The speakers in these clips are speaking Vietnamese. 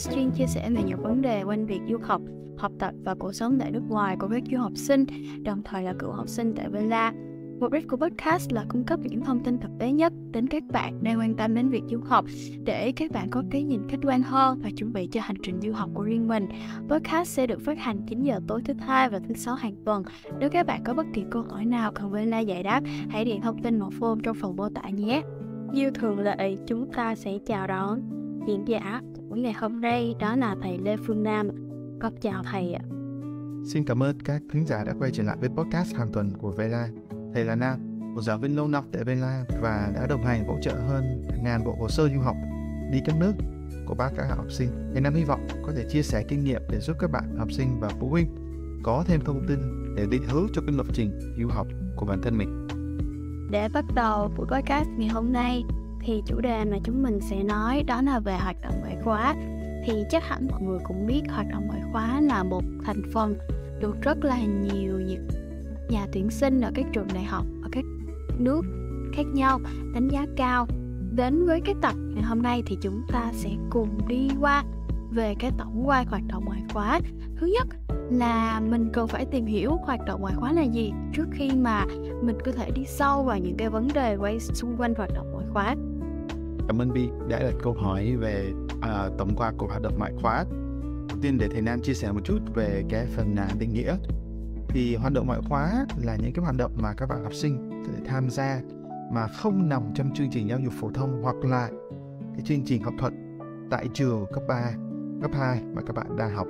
podcast chuyên chia sẻ về những vấn đề quanh việc du học, học tập và cuộc sống tại nước ngoài của các du học sinh, đồng thời là cựu học sinh tại Vela. Mục đích của podcast là cung cấp những thông tin thực tế nhất đến các bạn đang quan tâm đến việc du học để các bạn có cái nhìn khách quan hơn và chuẩn bị cho hành trình du học của riêng mình. Podcast sẽ được phát hành 9 giờ tối thứ Hai và thứ Sáu hàng tuần. Nếu các bạn có bất kỳ câu hỏi nào cần Vela giải đáp, hãy điện thông tin vào form trong phần mô tả nhé. Như thường lệ, chúng ta sẽ chào đón diễn giả của ngày hôm nay, đó là thầy Lê Phương Nam. Con chào thầy ạ. Xin cảm ơn các thính giả đã quay trở lại với podcast hàng tuần của Vela. Thầy là Nam, một giáo viên lâu năm tại Vela và đã đồng hành hỗ trợ hơn 1.000 bộ hồ sơ du học đi các nước của các học sinh. Thầy Nam hy vọng có thể chia sẻ kinh nghiệm để giúp các bạn học sinh và phụ huynh có thêm thông tin để định hướng cho cái lập trình du học của bản thân mình. Để bắt đầu buổi podcast ngày hôm nay thì chủ đề mà chúng mình sẽ nói đó là về hoạt động ngoại khóa. Thì chắc hẳn mọi người cũng biết hoạt động ngoại khóa là một thành phần được rất là nhiều những nhà tuyển sinh ở các trường đại học ở các nước khác nhau đánh giá cao. Đến với cái tập ngày hôm nay thì chúng ta sẽ cùng đi qua về cái tổng quan hoạt động ngoại khóa. Thứ nhất là mình cần phải tìm hiểu hoạt động ngoại khóa là gì trước khi mà mình có thể đi sâu vào những cái vấn đề quay xung quanh hoạt động ngoại khóa. Cảm ơn Bi đã đặt câu hỏi về tổng quan của hoạt động ngoại khóa. Đầu tiên để thầy Nam chia sẻ một chút về cái phần định nghĩa. Thì hoạt động ngoại khóa là những cái hoạt động mà các bạn học sinh có thể tham gia mà không nằm trong chương trình giáo dục phổ thông hoặc là cái chương trình học thuật tại trường cấp 3, cấp 2 mà các bạn đang học.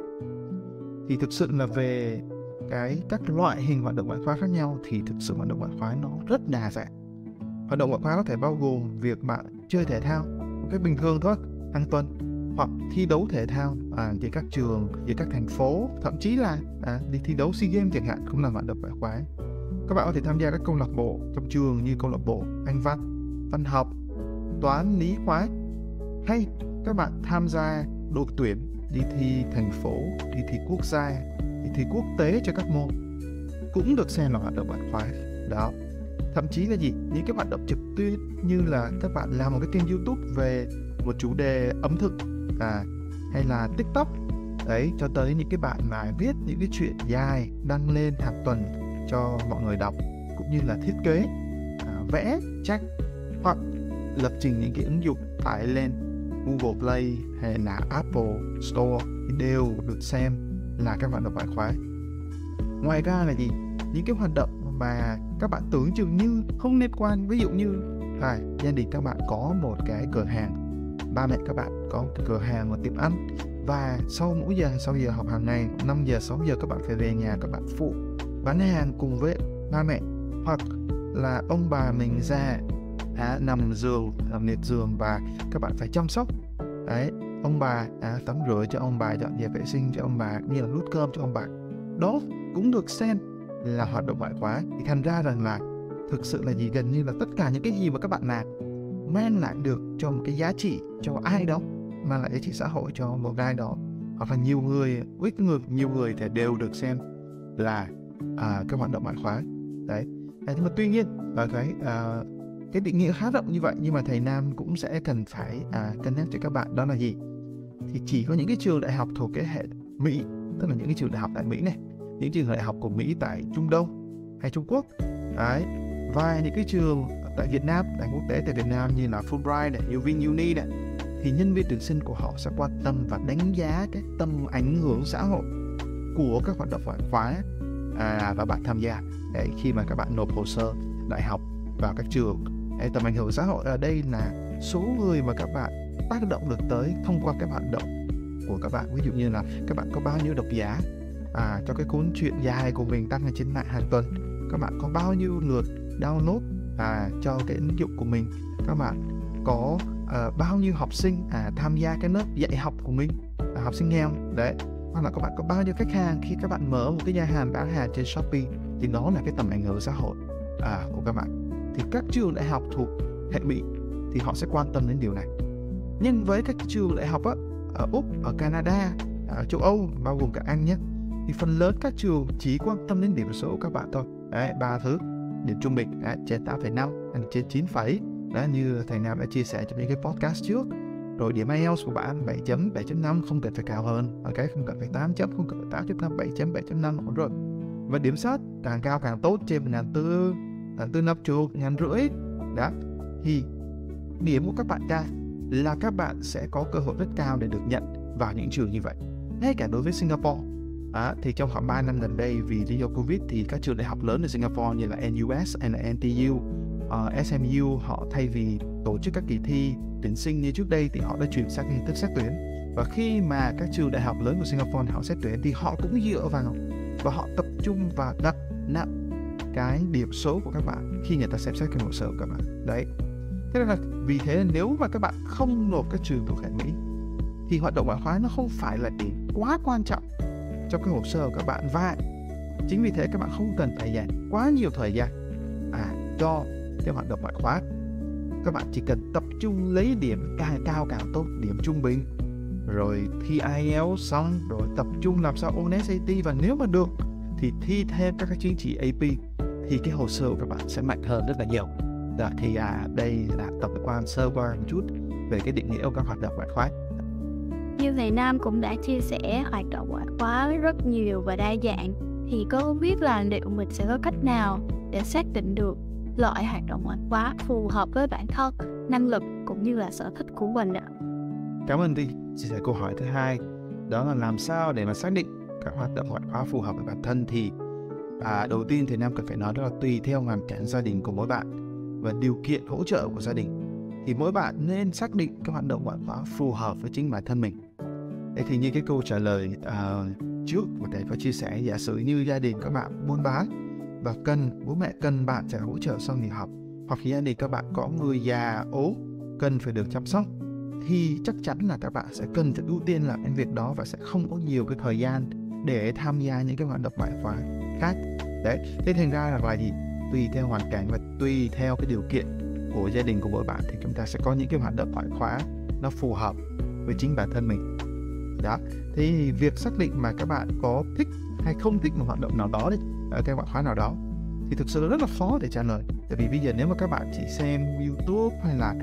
Thì thực sự là về các loại hình hoạt động ngoại khóa khác nhau thì thực sự hoạt động ngoại khóa nó rất đa dạng. Hoạt động ngoại khóa có thể bao gồm việc bạn chơi thể thao một cách bình thường thôi, hàng tuần, hoặc thi đấu thể thao với các trường, với các thành phố, thậm chí là đi thi đấu SEA Games chẳng hạn cũng là hoạt động ngoại khóa. Các bạn có thể tham gia các câu lạc bộ trong trường như câu lạc bộ Anh văn, văn học, toán, lý, hóa, hay các bạn tham gia đội tuyển đi thi thành phố, đi thi quốc gia, đi thi quốc tế cho các môn cũng được xem là hoạt động ngoại khóa đó. Thậm chí là những cái hoạt động trực tuyến như là các bạn làm một cái kênh YouTube về một chủ đề ẩm thực hay là TikTok đấy, cho tới những cái bạn mà viết những cái chuyện dài đăng lên hàng tuần cho mọi người đọc, cũng như là thiết kế, vẽ, tranh hoặc lập trình những cái ứng dụng tải lên Google Play hay là Apple Store thì đều được xem là các hoạt động ngoại khóa. Ngoài ra là những cái hoạt động mà các bạn tưởng chừng như không liên quan, ví dụ như gia đình các bạn có một cái cửa hàng, ba mẹ các bạn có một cái cửa hàng, một tiệm ăn, và sau giờ học hàng ngày 5 giờ 6 giờ các bạn phải về nhà, các bạn phụ bán hàng cùng với ba mẹ, hoặc là ông bà mình già nằm liệt giường và các bạn phải chăm sóc đấy, ông bà tắm rửa cho ông bà, dọn dẹp vệ sinh cho ông bà, như là đút cơm cho ông bà, đó cũng được xem là hoạt động ngoại khóa. Thì thành ra rằng là thực sự là gần như là tất cả những cái gì mà các bạn làm mang lại được cho một cái giá trị cho ai đó, mang lại giá trị xã hội cho một ai đó, hoặc là nhiều người thì đều được xem là cái hoạt động ngoại khóa đấy. Nhưng mà tuy nhiên cái định nghĩa khá rộng như vậy, nhưng mà thầy Nam cũng sẽ cần phải cân nhắc cho các bạn, đó là gì? Thì chỉ có những cái trường đại học thuộc cái hệ Mỹ, tức là những cái trường đại học tại Mỹ này, những trường đại học của Mỹ tại Trung Đông hay Trung Quốc đấy, và những cái trường tại Việt Nam, đại quốc tế tại Việt Nam như là Fulbright này, như VinUni này, thì nhân viên tuyển sinh của họ sẽ quan tâm và đánh giá cái tầm ảnh hưởng xã hội của các hoạt động ngoại khóa và bạn tham gia để khi mà các bạn nộp hồ sơ đại học vào các trường. Tầm ảnh hưởng xã hội ở đây là số người mà các bạn tác động được tới thông qua cái hoạt động của các bạn. Ví dụ như là các bạn có bao nhiêu độc giả cho cái cuốn truyện dài của mình đăng ở trên mạng hàng tuần, các bạn có bao nhiêu lượt download cho cái ứng dụng của mình, các bạn có bao nhiêu học sinh tham gia cái lớp dạy học của mình, học sinh nghèo đấy, hoặc là các bạn có bao nhiêu khách hàng khi các bạn mở một cái nhà hàng bán hàng trên Shopee, thì đó là cái tầm ảnh hưởng xã hội của các bạn. Thì các trường đại học thuộc hệ Mỹ thì họ sẽ quan tâm đến điều này. Nhưng với các trường đại học ở Úc, ở Canada, ở châu Âu, bao gồm cả Anh nhé, thì phần lớn các trường chỉ quan tâm đến điểm số của các bạn thôi. Đấy, 3 thứ: điểm trung bình trên 8,5, trên 9, đấy, như thầy Nam đã chia sẻ trong những cái podcast trước. Rồi điểm IELTS của bạn 7 chấm, 7.5, không cần phải cao hơn. Ok, không cần phải 8 chấm, không cần phải 8.5, 7 chấm, 7.5 ổn rồi. Và điểm search càng cao càng tốt, trên 1.400, 1.450, 1.500. Đó, thì điểm của các bạn cao là các bạn sẽ có cơ hội rất cao để được nhận vào những trường như vậy. Ngay cả đối với Singapore, thì trong khoảng 3 năm gần đây vì lý do Covid thì các trường đại học lớn ở Singapore như là NUS hay là NTU, SMU, họ thay vì tổ chức các kỳ thi tuyển sinh như trước đây thì họ đã chuyển sang hình thức xét tuyển. Và khi mà các trường đại học lớn của Singapore họ xét tuyển thì họ cũng dựa vào và họ tập trung và đặt nặng cái điểm số của các bạn khi người ta xem xét cái hồ sơ của các bạn. Đấy. Thế nên là vì thế nếu mà các bạn không nộp các trường thuộc hệ Mỹ thì hoạt động ngoại khóa nó không phải là điểm quá quan trọng trong cái hồ sơ của các bạn, và chính vì thế các bạn không cần phải dành quá nhiều thời gian cho cái hoạt động ngoại khóa. Các bạn chỉ cần tập trung lấy điểm càng cao càng tốt, điểm trung bình, rồi thi IELTS xong, rồi tập trung làm sao ôn SAT, và nếu mà được thì thi thêm các chứng chỉ AP thì cái hồ sơ của các bạn sẽ mạnh hơn rất là nhiều. Thì đây là tập quan sơ qua một chút về cái định nghĩa của các hoạt động ngoại khóa. Như thầy Nam cũng đã chia sẻ, hoạt động ngoại khóa rất nhiều và đa dạng, thì có biết là liệu mình sẽ có cách nào để xác định được loại hoạt động ngoại khóa phù hợp với bản thân, năng lực cũng như là sở thích của mình ạ? Cảm ơn Ti. Chia sẻ câu hỏi thứ hai, đó là làm sao để mà xác định các hoạt động ngoại khóa phù hợp với bản thân. Thì đầu tiên thì Nam cần phải nói đó là tùy theo hoàn cảnh gia đình của mỗi bạn và điều kiện hỗ trợ của gia đình thì mỗi bạn nên xác định các hoạt động ngoại khóa phù hợp với chính bản thân mình. Thế thì như cái câu trả lời trước của thầy có chia sẻ, giả sử như gia đình các bạn buôn bán và bố mẹ cần bạn sẽ hỗ trợ sau nghỉ học, hoặc gia đình các bạn có người già ốm cần phải được chăm sóc, thì chắc chắn là các bạn sẽ cần phải ưu tiên làm cái việc đó và sẽ không có nhiều cái thời gian để tham gia những cái hoạt động ngoại khóa khác. Đấy, thế thành ra là gì? Tùy theo hoàn cảnh và tùy theo cái điều kiện của gia đình của mỗi bạn thì chúng ta sẽ có những cái hoạt động ngoại khóa nó phù hợp với chính bản thân mình. Đó, thì việc xác định mà các bạn có thích hay không thích một hoạt động nào đó ở cái ngoại khóa nào đó thì thực sự rất là khó để trả lời. Tại vì bây giờ nếu mà các bạn chỉ xem YouTube hay là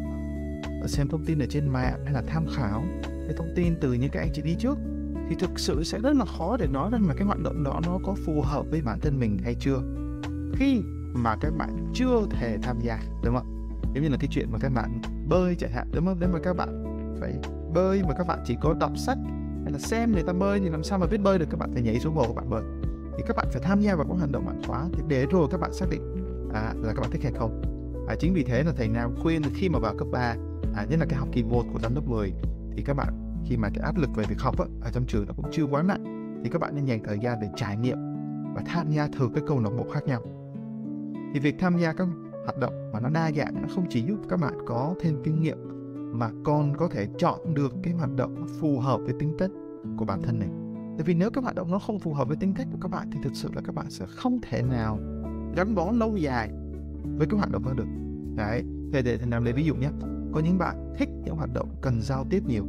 xem thông tin ở trên mạng hay là tham khảo cái thông tin từ những cái anh chị đi trước thì thực sự sẽ rất là khó để nói rằng là cái hoạt động đó nó có phù hợp với bản thân mình hay chưa, khi mà các bạn chưa thể tham gia, đúng không? Giống như là cái chuyện mà các bạn bơi chẳng hạn, đúng không? Nếu mà các bạn phải bơi mà các bạn chỉ có đọc sách hay là xem người ta bơi thì làm sao mà biết bơi được? Các bạn phải nhảy xuống hồ các bạn bơi, thì các bạn phải tham gia vào các hoạt động ngoại khóa để rồi các bạn xác định là các bạn thích hay không. Chính vì thế là thầy Nam khuyên khi mà vào cấp 3, nhất là cái học kỳ 1 của năm lớp 10 thì các bạn khi mà cái áp lực về việc học ở trong trường nó cũng chưa quá nặng thì các bạn nên dành thời gian để trải nghiệm và tham gia thử các câu lạc bộ khác nhau. Thì việc tham gia các hoạt động mà nó đa dạng nó không chỉ giúp các bạn có thêm kinh nghiệm mà còn có thể chọn được cái hoạt động phù hợp với tính cách của bản thân mình. Tại vì nếu các hoạt động nó không phù hợp với tính cách của các bạn thì thực sự là các bạn sẽ không thể nào gắn bó lâu dài với cái hoạt động đó được. Đấy, thế để thầy làm lấy ví dụ nhé. Có những bạn thích những hoạt động cần giao tiếp nhiều,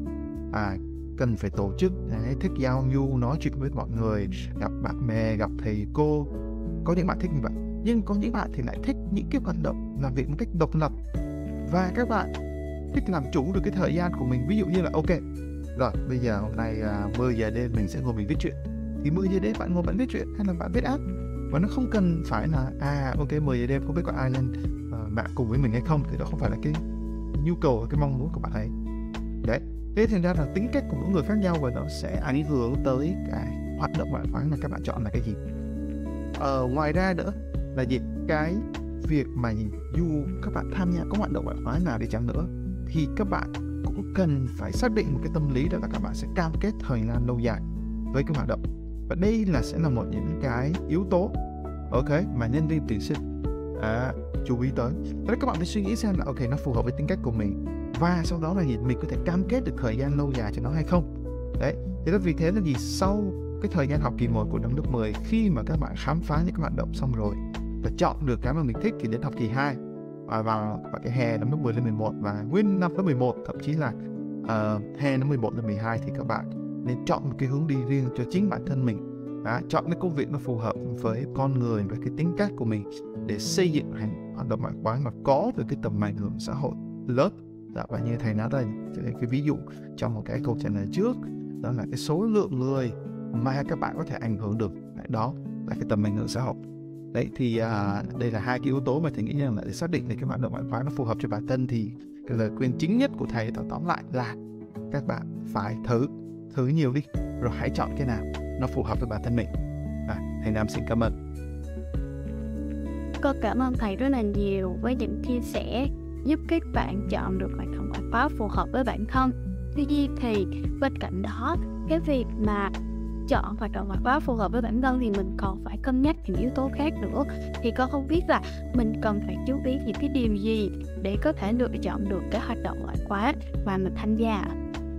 cần phải tổ chức, thích giao du, nói chuyện với mọi người, gặp bạn bè, gặp thầy cô. Có những bạn thích như vậy. Nhưng có những bạn thì lại thích những cái hoạt động làm việc một cách độc lập và các bạn thích làm chủ được cái thời gian của mình. Ví dụ như là ok, rồi bây giờ hôm nay 10 giờ đêm mình sẽ ngồi mình viết truyện, thì 10 giờ đêm bạn ngồi bạn viết truyện hay là bạn viết app, và nó không cần phải là ok 10 giờ đêm không biết có ai lên mạng cùng với mình hay không, thì đó không phải là cái nhu cầu, cái mong muốn của bạn ấy. Đấy, thế thành ra là tính cách của mỗi người khác nhau và nó sẽ ảnh hưởng tới cái hoạt động ngoại khóa mà các bạn chọn là cái gì. Ngoài ra nữa là gì, cái việc mà dù các bạn tham gia các hoạt động ngoại khóa nào đi chăng nữa thì các bạn cũng cần phải xác định một cái tâm lý đó là các bạn sẽ cam kết thời gian lâu dài với cái hoạt động, và đây sẽ là một những cái yếu tố mà nhân viên tuyển sinh chú ý tới. Thế các bạn phải suy nghĩ xem là nó phù hợp với tính cách của mình, và sau đó là mình có thể cam kết được thời gian lâu dài cho nó hay không. Đấy, thế vì thế là sau cái thời gian học kỳ 1 của năm lớp 10, khi mà các bạn khám phá những cái hoạt động xong rồi và chọn được cái mà mình thích, thì đến học kỳ 2 và vào cái hè năm lớp 10 lên 11 và nguyên năm lớp 11, thậm chí là hè năm 11 lên 12 thì các bạn nên chọn một cái hướng đi riêng cho chính bản thân mình. Chọn cái công việc nó phù hợp với con người và cái tính cách của mình để xây dựng hoạt động ngoại khóa mà có được cái tầm ảnh hưởng xã hội lớn. Và như thầy nói là cái ví dụ trong một cái câu trả lời trước, đó là cái số lượng người mà các bạn có thể ảnh hưởng được, đó là cái tầm ảnh hưởng xã hội. Đấy thì đây là hai cái yếu tố mà thầy nghĩ rằng là để xác định để cái hoạt động ngoại khóa nó phù hợp cho bản thân, thì cái lời khuyên chính nhất của thầy tóm lại là các bạn phải thử nhiều đi, rồi hãy chọn cái nào nó phù hợp với bản thân mình. Thầy Nam xin cảm ơn. Con cảm ơn thầy rất là nhiều với những chia sẻ giúp các bạn chọn được hoạt động ngoại khóa phù hợp với bản thân. Tuy nhiên thì bên cạnh đó, cái việc mà chọn hoạt động ngoại khóa phù hợp với bản thân thì mình còn phải cân nhắc những yếu tố khác nữa. Thì con không biết là mình cần phải chú ý những cái điều gì để có thể lựa chọn được cái hoạt động ngoại khóa mà mình tham gia.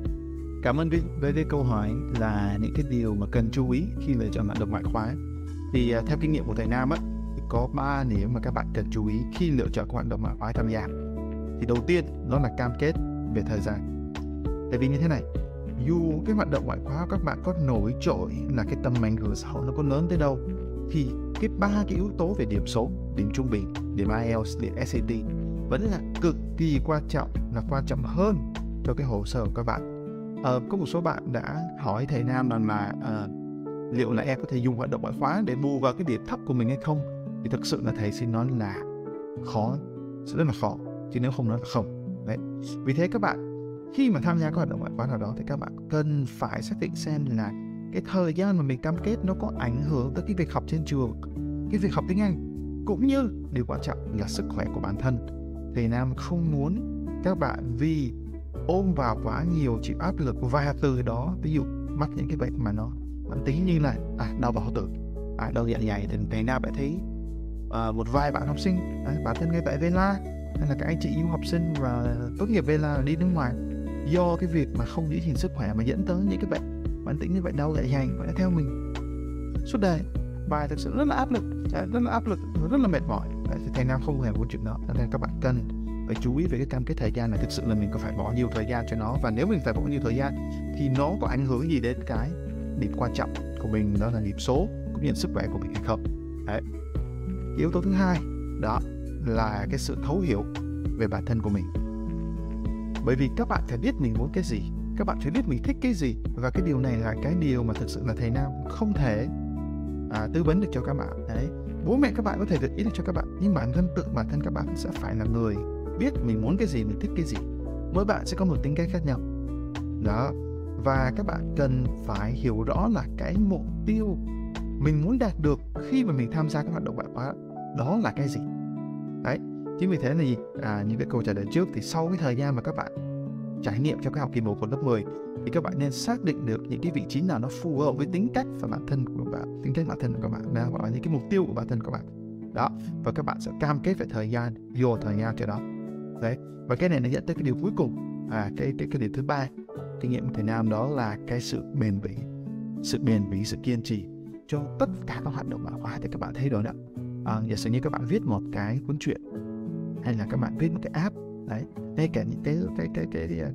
Cảm ơn Vinh với cái câu hỏi là những cái điều mà cần chú ý khi lựa chọn hoạt động ngoại khóa. Thì theo kinh nghiệm của thầy Nam thì có 3 điểm mà các bạn cần chú ý khi lựa chọn hoạt động ngoại khóa tham gia. Thì đầu tiên đó là cam kết về thời gian. Tại vì như thế này, dù cái hoạt động ngoại khóa các bạn có nổi trội là cái tầm ảnh hưởng xã hội nó có lớn tới đâu, thì cái 3 cái yếu tố về điểm số, điểm trung bình, điểm IELTS, điểm SAT vẫn là cực kỳ quan trọng, là quan trọng hơn cho cái hồ sơ của các bạn. Có một số bạn đã hỏi thầy Nam rằng là liệu là em có thể dùng hoạt động ngoại khóa để bù vào cái điểm thấp của mình hay không? Thì thực sự là thầy xin nói là khó, sẽ rất là khó, chứ nếu không nói là không. Đấy. Vì thế các bạn khi mà tham gia các hoạt động ngoại khóa nào đó thì các bạn cần phải xác định xem là cái thời gian mà mình cam kết nó có ảnh hưởng tới cái việc học trên trường, cái việc học tiếng Anh, cũng như điều quan trọng là sức khỏe của bản thân. Thầy Nam không muốn các bạn vì ôm vào quá nhiều chịu áp lực và từ đó ví dụ mắc những cái bệnh mà nó mãn tính như là đau bao tử, đau dạ dày. Thì thầy Nam đã thấy một vài bạn học sinh, bản thân ngay tại Vela hay là các anh chị du học sinh và tốt nghiệp Vela đi nước ngoài, do cái việc mà không giữ gìn sức khỏe mà dẫn tới những cái bệnh mãn tính như bệnh đau dạ dày và theo mình suốt đời, và thực sự rất là áp lực, rất là mệt mỏi. Thì thầy Nam không hề muốn chuyện đó, nên các bạn cần phải chú ý về cái cam kết thời gian là thực sự là mình có phải bỏ nhiều thời gian cho nó, và nếu mình phải bỏ nhiều thời gian thì nó có ảnh hưởng gì đến cái điểm quan trọng của mình, đó là điểm số cũng như sức khỏe của mình hay không. Đấy. Yếu tố thứ hai đó là cái sự thấu hiểu về bản thân của mình. Bởi vì các bạn phải biết mình muốn cái gì, các bạn phải biết mình thích cái gì, và cái điều này là cái điều mà thực sự là thầy Nam không thể tư vấn được cho các bạn. Đấy. Bố mẹ các bạn có thể gợi ý được cho các bạn, nhưng bản thân các bạn sẽ phải là người biết mình muốn cái gì, mình thích cái gì. Mỗi bạn sẽ có một tính cách khác nhau. Đó. Và các bạn cần phải hiểu rõ là cái mục tiêu mình muốn đạt được khi mà mình tham gia các hoạt động ngoại khóa đó là cái gì. Đấy. Chính vì thế là những cái câu trả lời trước, thì sau cái thời gian mà các bạn trải nghiệm trong cái học kỳ 1 của lớp 10 thì các bạn nên xác định được những cái vị trí nào nó phù hợp với tính cách và bản thân của bạn, tính cách bản thân của các bạn, gọi là những cái mục tiêu của bản thân của các bạn. Đó, và các bạn sẽ cam kết về thời gian, vô thời gian cho đó. Đấy, và cái này nó dẫn tới cái điều cuối cùng, cái điều thứ 3 kinh nghiệm của thầy Nam, đó là cái sự bền bỉ, sự kiên trì cho tất cả các hoạt động ngoại khóa. Thì các bạn thấy rồi đó, giả sử như các bạn viết một cái cuốn truyện, hay là các bạn viết một cái app, đấy, ngay cả những cái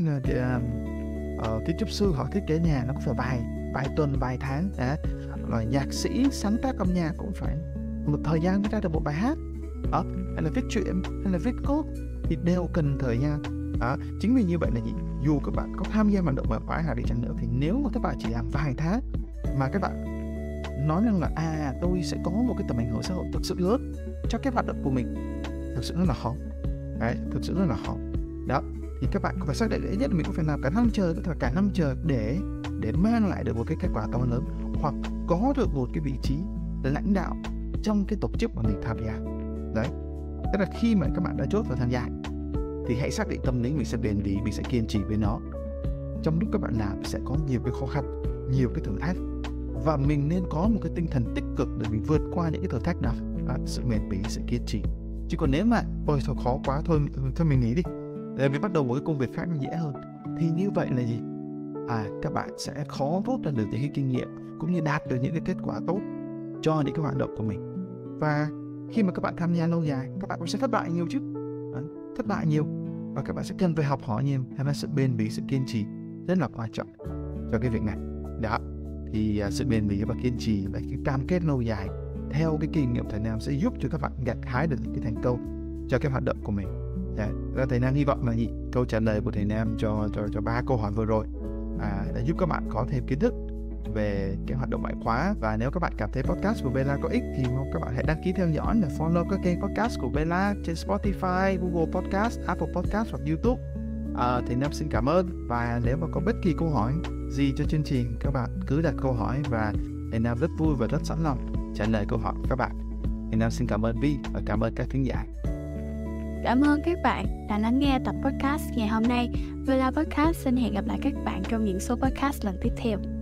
kiến trúc sư họ thiết kế nhà nó cũng phải vài tuần, vài tháng, rồi nhạc sĩ sáng tác âm nhạc cũng phải một thời gian mới ra được một bài hát, hay là viết truyện, hay là viết code thì đều cần thời gian. Chính vì như vậy là dù các bạn có tham gia hoạt động ngoại khóa nào đi chăng nữa, thì nếu mà các bạn chỉ làm vài tháng mà các bạn nói rằng là tôi sẽ có một cái tầm ảnh hưởng xã hội thực sự lớn cho cái hoạt động của mình, thực sự rất là khó. Đấy, thực sự rất là khó. Đó, thì các bạn phải xác định ít nhất là mình có phải làm cả năm trời, có thể cả năm trời để mang lại được một cái kết quả to lớn, hoặc có được một cái vị trí lãnh đạo trong cái tổ chức mà mình tham gia. Đấy, tức là khi mà các bạn đã chốt vào tham gia thì hãy xác định tâm lý mình sẽ bền bỉ, mình sẽ kiên trì với nó. Trong lúc các bạn làm sẽ có nhiều cái khó khăn, nhiều cái thử thách, và mình nên có một cái tinh thần tích cực để mình vượt qua những cái thử thách nào. Sự bền bỉ, sự kiên trì. Chứ còn nếu mà thôi khó quá, thôi mình nghỉ đi, để mình bắt đầu một cái công việc khác nó dễ hơn, thì như vậy là gì? Các bạn sẽ khó rút ra được những cái kinh nghiệm cũng như đạt được những cái kết quả tốt cho những cái hoạt động của mình. Và khi mà các bạn tham gia lâu dài, các bạn cũng sẽ thất bại nhiều chứ, thất bại nhiều, và các bạn sẽ cần phải học hỏi nhiều. Thế nên sự bền bỉ, sự kiên trì rất là quan trọng cho cái việc này. Đó, thì sự bền bỉ và kiên trì là cái cam kết lâu dài theo cái kinh nghiệm thầy Nam sẽ giúp cho các bạn gặt hái được những cái thành công cho cái hoạt động của mình. Thầy Nam hy vọng là câu trả lời của thầy Nam cho 3 câu hỏi vừa rồi đã giúp các bạn có thêm kiến thức về cái hoạt động ngoại khóa. Và nếu các bạn cảm thấy podcast của Bella có ích thì mong các bạn hãy đăng ký theo dõi và follow các kênh podcast của Bella trên Spotify, Google Podcast, Apple Podcast hoặc YouTube. Thầy Nam xin cảm ơn, và nếu mà có bất kỳ câu hỏi gì cho chương trình, các bạn cứ đặt câu hỏi và thầy Nam rất vui và rất sẵn lòng trả lời câu hỏi của các bạn. Thầy Nam xin cảm ơn Vi và cảm ơn các thính giả. Cảm ơn các bạn đã lắng nghe tập podcast ngày hôm nay. Bella Podcast xin hẹn gặp lại các bạn trong những số podcast lần tiếp theo.